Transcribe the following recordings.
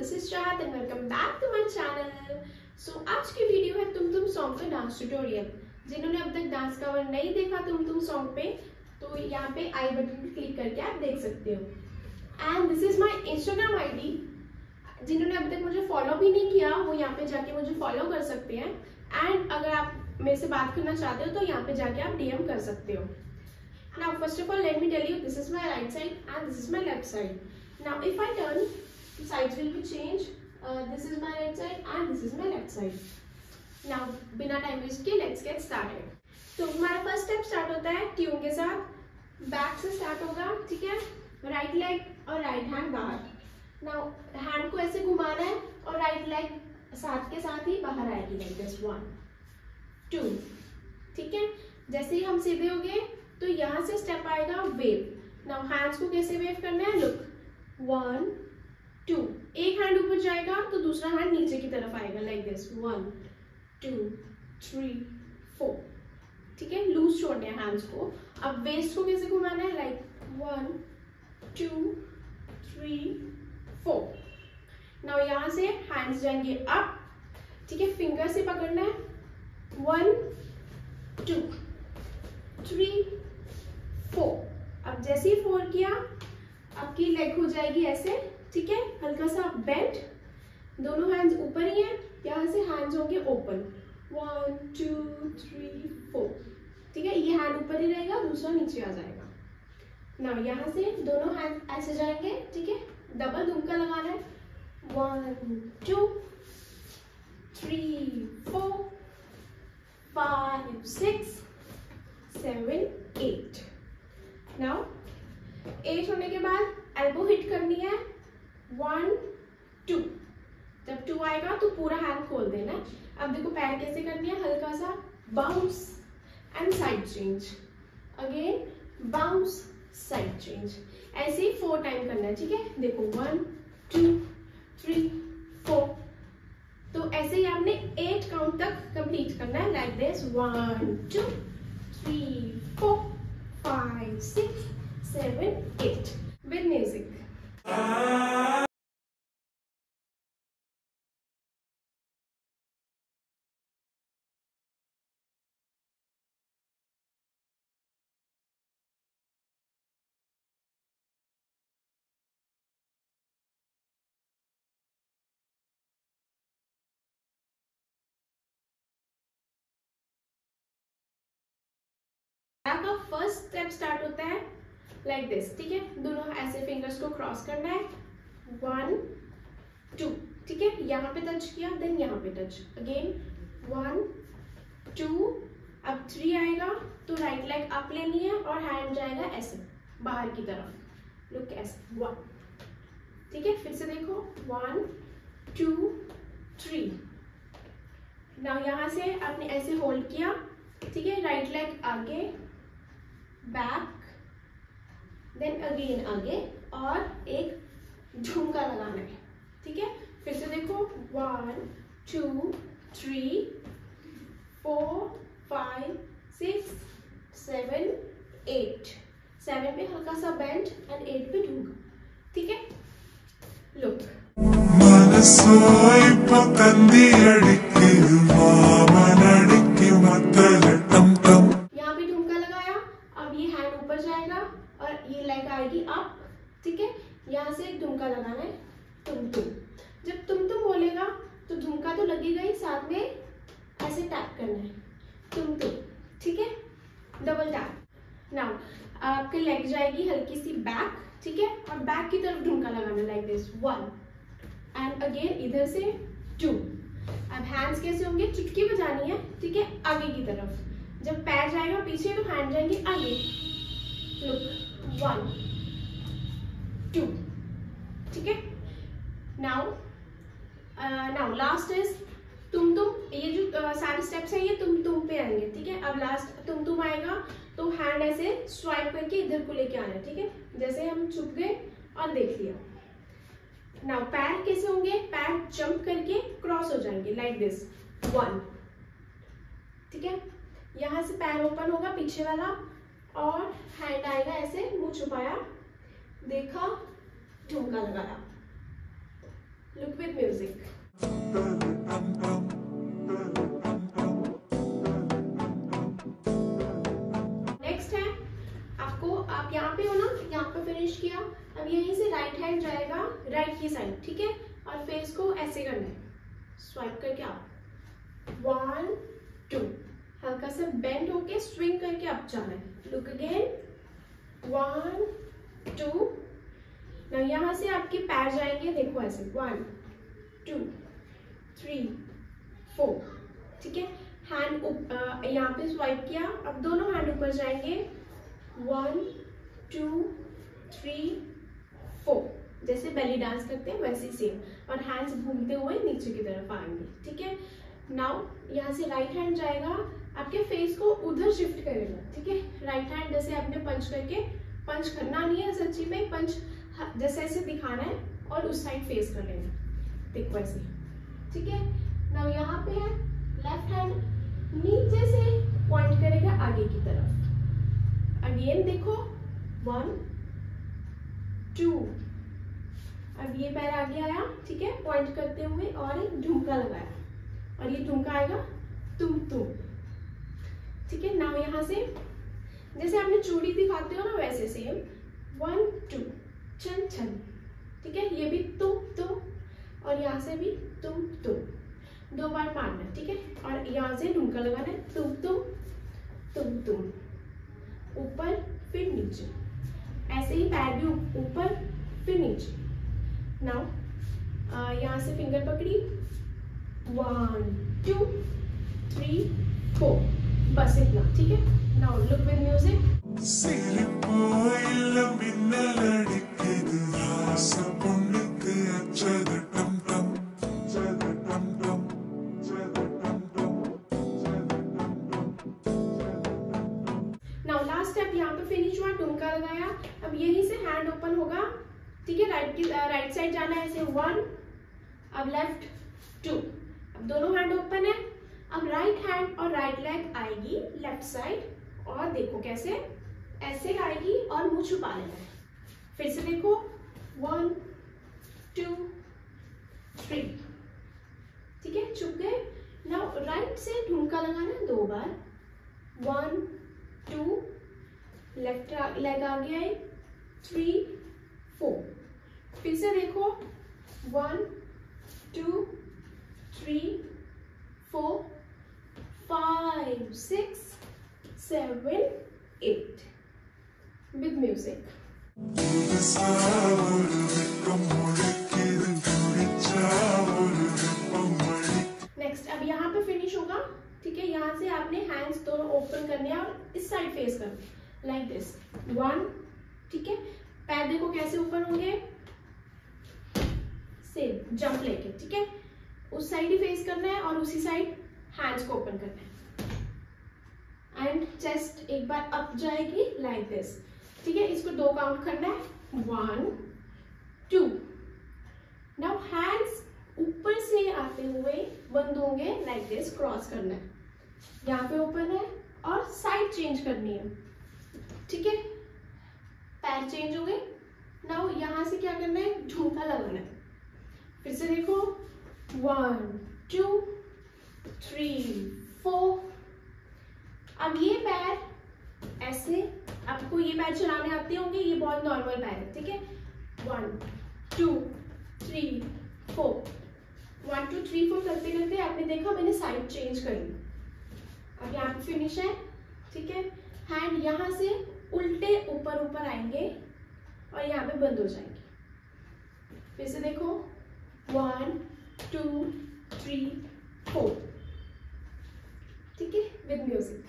This is Chahat and welcome back to my channel. So आज की video है तुम तुम सॉन्ग का डांस ट्यूटोरियल। जिन्होंने अब तक डांस कवर नहीं देखा तुम तुम सॉन्ग पे, तो यहाँ पे आई बटन पे क्लिक करके आप देख सकते हो। And this is my Instagram ID. जिन्होंने अब तक मुझे फॉलो भी नहीं किया वो यहाँ पे जाके मुझे फॉलो कर सकते हैं। एंड अगर आप मेरे से बात करना चाहते हो तो यहाँ पे जाके आप डीएम कर सकते हो। Now first of all let me tell you, this is my right side and this is my left side. Now if I turn, the sides will be changed. This is my right side and this is my left side. Now बिना time waste के let's get started. तो हमारा first step start होता है tune के साथ। Back से start होगा, ठीक है। राइट लेग और राइट हैंड बाहर। नाउ हैंड को ऐसे घुमाना है और राइट लेग साथ के साथ ही बाहर आएगी, लाइक दिस 1 2, ठीक है। जैसे ही हम सीधे हो गए तो यहाँ से स्टेप आएगा वेव। नाउ हैंड्स को कैसे वेव करना है, लुक 1 2, एक हैंड ऊपर जाएगा तो दूसरा हैंड नीचे की तरफ आएगा, लाइक दिस 1 2 3 4, ठीक है। लूज छोड़ने हैं हैंड्स को। अब वेस्ट को कैसे घुमाना है, लाइक 1 2 3 4। नाउ यहाँ से हैंड्स जाएंगे अप, ठीक है। फिंगर से पकड़ना है 1 2 3 4। अब जैसे ही 4 किया आपकी लेग हो जाएगी ऐसे, ठीक है। हल्का सा बेंड, दोनों हैंड्स ऊपर ही हैं। यहाँ से हैंड्स होंगे ओपन 1 2 3 4, ठीक है। ये हैंड ऊपर ही रहेगा, दूसरा नीचे आ जाएगा। ना यहाँ से दोनों हैंड ऐसे जाएंगे, ठीक है। डबल दुमका लगाना है 1 2 3 4 5 6 7 8। नाउ 8 होने के बाद एल्बो हिट करनी है 1 2। जब 2 आएगा तो पूरा हैंड खोल देना है। अब देखो पैर कैसे करनी है, हल्का सा bounce and side change, again bounce side change. ऐसे ही 4 टाइम करना है, ठीक है। देखो 1 2 3 4। तो ऐसे ही आपने 8 काउंट तक कंप्लीट करना है, लाइक दिस 1 2 3 4 5 6 7 8 with music. का फर्स्ट स्टेप स्टार्ट होता है लाइक दिस, ठीक है। दोनों ऐसे फिंगर्स को क्रॉस करना है 1 2, ठीक है। यहाँ पे टच किया, देन यहाँ पे टच, अगेन 1 2। अब 3 आएगा तो राइट लेग अप लेनी है और हैंड जाएगा ऐसे बाहर की तरफ, लुक ऐसे 1, ठीक है। फिर से देखो 1 2 3। नाउ यहाँ से आपने ऐसे होल्ड किया, ठीक है। राइट लेग आगे बैक, देन अगेन आगे और एक झुमका लगाना है, ठीक है। फिर से देखो 1 2 3 4 5 6 7 8। 7 पे हल्का सा बेंड एंड 8 पे झुमका, ठीक है। लुक यहाँ पे झुमका लगाया। अब ये हैंड ऊपर जाएगा और ये लेग आएगी अप, ठीक है। यहाँ से एक झुमका लगाना है तुम तुम। जब तुम तुम बोलेगा तो झुमका तो लगेगा ही, साथ में ऐसे टैप करना है तुम तुम, ठीक है। Double tap. नाउ आपकी लेग जाएगी हल्की सी बैक, ठीक है। और बैक की तरफ झुमका लगाना लाइक दिस 1 एंड अगेन इधर से 2। अब हैंड्स कैसे होंगे, चुटकी बजानी है, ठीक है, आगे की तरफ। जब पैर जाएगा पीछे तो हैंड जाएंगे आगे, लुक 1 2, ठीक है। नाउ लास्ट इज तुम तुम। ये जो सारे स्टेप्स है ये तुम तुम पे आएंगे, ठीक है। अब लास्ट तुम तुम आएगा तो हैंड ऐसे स्वाइप करके इधर को लेके आना है, ठीक है। जैसे हम छुप गए और देख लिया। नाउ पैर कैसे होंगे, पैर जंप करके क्रॉस हो जाएंगे लाइक दिस 1, ठीक है। यहाँ से पैर ओपन होगा पीछे वाला और हैंड आएगा ऐसे, मुंह छुपाया, देखा, झुमका लगाया, लुक विद म्यूजिक। नेक्स्ट है आपको, आप यहाँ पे हो ना, यहाँ पे फिनिश किया, अब यहीं से राइट हैंड जाएगा राइट की साइड, ठीक है, और फेस को ऐसे करना है, स्वाइप करके आप 1 2, हल्का सा बेंड होके स्विंग करके अप जाना है। लुक अगेन 1 2, ना यहाँ से आपके पैर जाएंगे, देखो ऐसे 1 2 3 4, ठीक है, हैंड यहाँ पे स्वाइप किया, अब दोनों हैंड ऊपर जाएंगे 1 2 3 4, जैसे बेली डांस करते हैं वैसे सेम, और हैंड्स घूमते हुए नीचे की तरफ आएंगे, ठीक है। नाउ यहाँ से राइट हैंड जाएगा, आपके फेस को उधर शिफ्ट करेगा, ठीक है, राइट हैंड जैसे आपने पंच करके, पंच करना नहीं है सच्ची में, पंच जैसे ऐसे दिखाना है और उस साइड फेस कर लेना, देखो ऐसे, ठीक है। नाउ यहाँ पे है लेफ्ट हैंड नीचे से पॉइंट करेगा आगे की तरफ, अगेन देखो 1 2, अब ये पैर आगे आया, ठीक है, पॉइंट करते हुए, और एक झुमका लगाया, और ये झुमका आएगा तुम, ठीक है। नाउ यहाँ से जैसे आपने चूड़ी दिखाते हो ना वैसे सेम 1 2 छन छन, ठीक है, ये भी तुम, और यहाँ से भी तुम 2 बार मारना है, ठीक है, और यहाँ से झुमका लगाना है तुम, ऊपर फिर नीचे, ऐसे ही पैर भी ऊपर फिर नीचे। नाउ यहाँ से फिंगर पकड़ी 1 2 3 4, बस इतना, ठीक है। Now look with music. Now last step यहाँ पे फिनिश हुआ, ठुमका लगाया, अब यहीं से हैंड ओपन होगा, ठीक है, राइट साइड जाना है, ऐसे 1, अब लेफ्ट 2, अब दोनों हैंड ओपन है, अब राइट हैंड और राइट लेग आएगी लेफ्ट साइड, और देखो कैसे ऐसे आएगी और मुंह छुपा लेना है, फिर से देखो 1 2 3, ठीक है, छुप गए। नाउ राइट से ठुमका लगाना 2 बार, 1 2, लेफ्ट लेग आगे आए 3 4, फिर से देखो 1 2 3 4 5 6 7 8 with music. नेक्स्ट अब यहाँ पे फिनिश होगा, ठीक है, यहाँ से आपने हैंड्स दोनों ओपन करने हैं और इस साइड फेस करना, लाइक दिस 1, ठीक है, पैर देखो कैसे ऊपर होंगे, सेम जंप लेके, ठीक है, उस साइड ही फेस करना है और उसी साइड हैंड्स को ओपन करना है, एंड चेस्ट एक बार अप जाएगी लाइक दिस, ठीक है, इसको 2 काउंट करना है 1 2। नाउ हैंड्स ऊपर से आते हुए बंद होंगे लाइक दिस, क्रॉस करना है, यहाँ पे ओपन है और साइड चेंज करनी है, ठीक है, पैर चेंज हो गए। नाउ यहाँ से क्या करना है, झुमका लगाना है, फिर से देखो 1 2 3 4, अब ये पैर ऐसे, आपको ये पैर चलाने आते होंगे, ये बहुत नॉर्मल पैर है, ठीक है, 1 2 3 4, 1 2 3 4 करते करते आपने देखा मैंने साइड चेंज करी, अब यहाँ पे फिनिश है, ठीक है, हैंड यहाँ से उल्टे ऊपर ऊपर आएंगे और यहाँ पे बंद हो जाएंगे, फिर से देखो 1 2 3 4, ठीक है, विद म्यूजिक।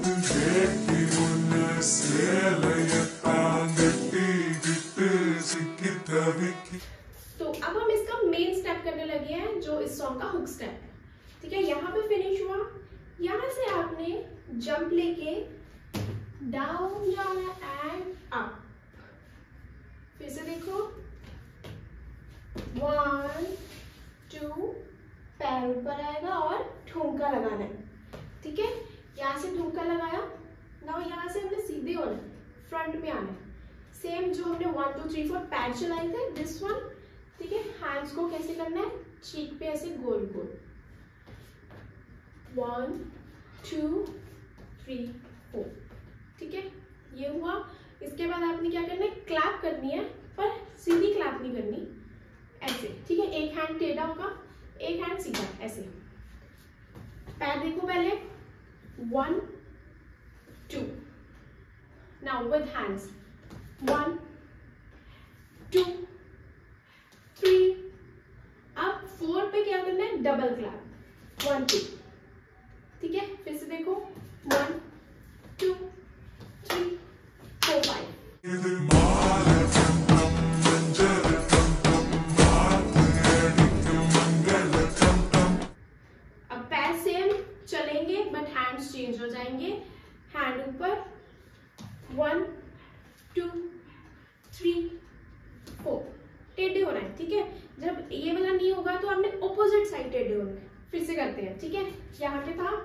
तो अब हम इसका मेन स्टेप करने लगे हैं, जो इस सॉन्ग का हुक स्टेप है, ठीक है, यहाँ पे फिनिश हुआ, यहाँ से आपने जंप लेके डाउन जाना एंड अप, फिर से देखो 1 2, पैर ऊपर आएगा और ठुमका लगाना है, ठीक है, यहाँ से ठुमका लगाया, नाउ यहाँ से हमने सीधे होना, फ्रंट में आना है, सेम जो हमने 1 2 3 4 पैर चलाए थे, दिस वन, ठीक है, हैंड्स हैंड्स को कैसे करना है, चीक पे ऐसे गोल गोल, 1 2 3 4, ठीक है, ये हुआ। इसके बाद आपने क्या करना है, क्लैप करनी है, पर सीधी क्लैप नहीं करनी, ऐसे, ठीक है। एक हैंड टेढ़ा होगा, एक हैंड सीधा, ऐसे। पैर देखो पहले, 1 2, नाउ विद हैंड्स, 1 2 3, अब 4 पे क्या करना है, डबल क्लैप, 1 2, ठीक है। फिर से देखो, 1 2 3 4 5। अब पैर सेम चलेंगे बट हैंड्स चेंज हो जाएंगे। हैंड ऊपर, 1 2 3 4, टेढ़े हो रहे हैं, ठीक है। जब ये वाला नहीं होगा तो आपने ऑपोजिट साइड टेढ़े होने हैं। फिर से करते हैं, ठीक है। यहाँ पे था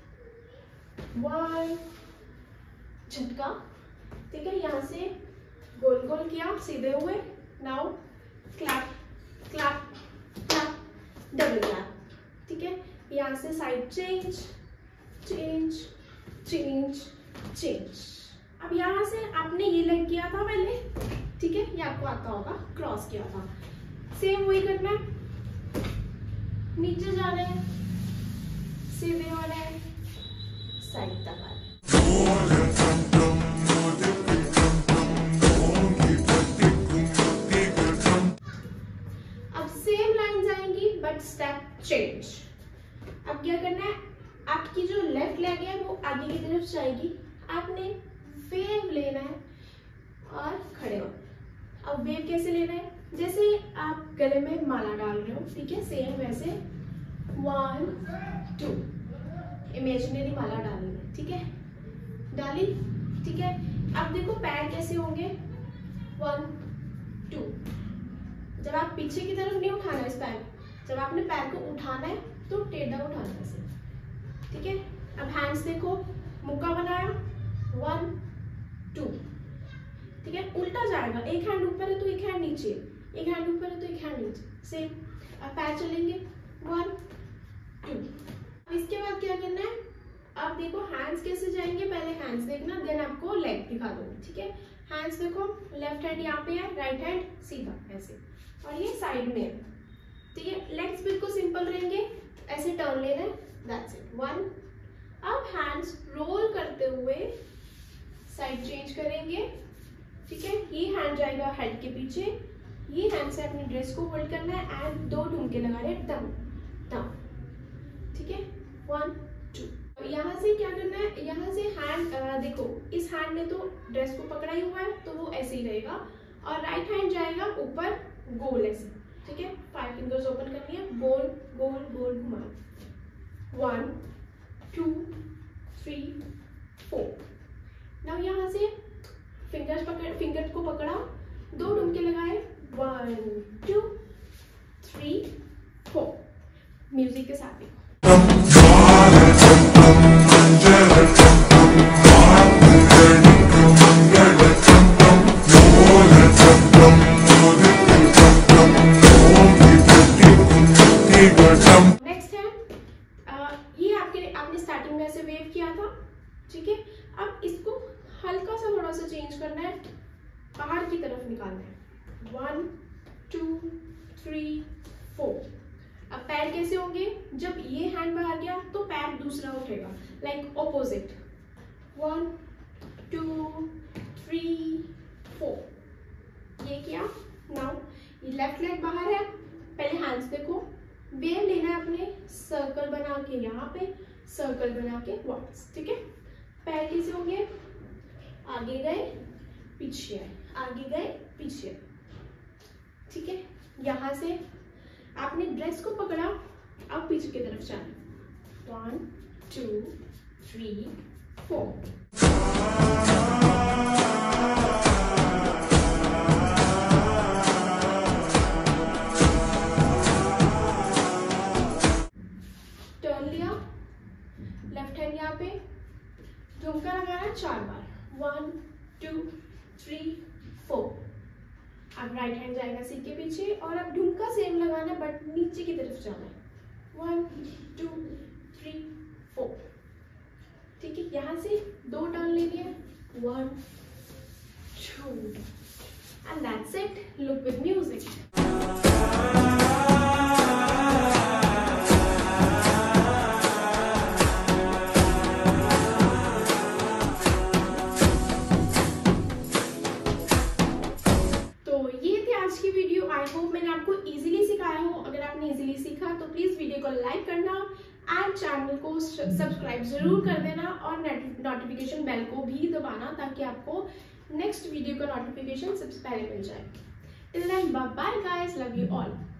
1 झटका, ठीक है, यहाँ से गोल गोल किया सीधे हुए, now clap clap clap, double clap, ठीक है। यहाँ से side change change change change. अब यहाँ से आपने ये लेग किया था पहले, ठीक है, ये आपको आता होगा, क्रॉस किया था, सेम वही करना है, नीचे जा रहे हैं, सीधे हो रहे हैं, साइड तक आ रहे हैं। अब सेम लाइन जाएंगी बट स्टेप चेंज। अब क्या करना है, आपकी जो लेफ्ट लेग है वो आगे की तरफ जाएगी, आपने वेव लेना है और खड़े हो। अब वेव कैसे लेना है, जैसे आप गले में माला डाल रहे हो, ठीक है, सेम वैसे 1 2, इमेजिनरी माला डालनी है, ठीक है, डाली, ठीक है। अब देखो पैर कैसे होंगे, 1 2, जब आप पीछे की तरफ नहीं उठाना है इस पैर, जब आपने पैर को उठाना है तो टेढ़ा उठाना है इसे, ठीक है। अब हैंड्स देखो, मुक्का बनाया, 1 2, ठीक है, उल्टा जाएगा, एक हैंड ऊपर है तो एक हैंड नीचे, एक हैंड ऊपर है तो एक हैंड नीचे, सेम। अब पैर चलेंगे, 1 2। अब इसके बाद क्या करना है, अब देखो हैंड्स कैसे जाएंगे, पहले हैंड्स देखना, देन आपको लेग दिखा दूंगी, ठीक है। हैंड्स देखो, लेफ्ट हैंड यहाँ पे है, राइट हैंड सीधा ऐसे, और ये साइड में है, ठीक है। लेग्स बिल्कुल सिंपल रहेंगे, ऐसे टर्न लेना है, दैट्स इट, 1। अब हैंड्स रोल करते हुए साइड चेंज करेंगे, ठीक है। ये हैंड जाएगा हेड के पीछे, ये हैंड से अपने ड्रेस को होल्ड करना है एंड 2 ठुमके लगा रहे हैं, डाउन डाउन, ठीक है, 1 2। यहाँ से क्या करना है, यहाँ से हैंड देखो, इस हैंड ने तो ड्रेस को पकड़ा ही हुआ है तो वो ऐसे ही रहेगा, और राइट हैंड जाएगा ऊपर गोल ऐसे, ठीक है। 5 फिंगर्स ओपन करनी है, गोल गोल गोल घुमाओ, 1 2 3 4। नाउ यहाँ से फिंगर को पकड़ा, 2 ठुमके लगाए, 1 2 3 4, म्यूजिक के साथ देखो। नेक्स्ट है ये आपने स्टार्टिंग में ऐसे वेव किया था, ठीक है। अब इसको हल्का सा थोड़ा सा चेंज करना है, बाहर की तरफ निकालना है, 1 2 3 4। अब पैर कैसे होंगे, जब ये हैंड बाहर गया तो पैर दूसरा उठेगा, लाइक ऑपोजिट, 1 2 3 4, ये किया। नाउ ये लेफ्ट लेग बाहर है, पहले हैंड्स देखो, वेव लेना है अपने, सर्कल बना के यहाँ पे, सर्कल बना के वापस, ठीक है। पैर कैसे होंगे, आगे गए पीछे आए, आगे गए पीछे, ठीक है। यहाँ से आपने ड्रेस को पकड़ा, अब पीछे की तरफ जाना, 1 2 3 4। टर्न लिया, लेफ्ट हैंड यहाँ पे, झुमका लगाना 4 बार, 1 2 3 4। अब राइट हैंड जाएगा सीट के पीछे, और अब झुमका सेम लगाना की तरफ जाना है। 1 2 3 4, ठीक है। यहाँ से 2 टर्न लेनी है, 1 2 and that's it. Look with music. I hope मैंने आपको इजीली सिखाया हो। अगर आपने इजीली सीखा तो प्लीज वीडियो को लाइक करना एंड चैनल को सब्सक्राइब जरूर कर देना और नोटिफिकेशन बेल को भी दबाना ताकि आपको नेक्स्ट वीडियो का नोटिफिकेशन सबसे पहले मिल जाए। Till then bye bye guys, love you all.